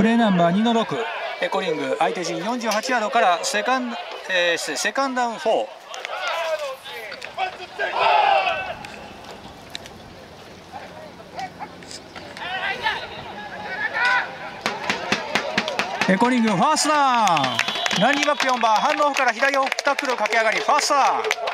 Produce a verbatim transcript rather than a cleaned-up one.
レーナンバーにのろく、エコリング相手陣よんじゅうはちヤードからセカンド、えー、セカンドダウンフォー。エコリングファーストダウン。ランニングバックよんばん、ハンドオフから左をタックルを駆け上がりファーストダウン。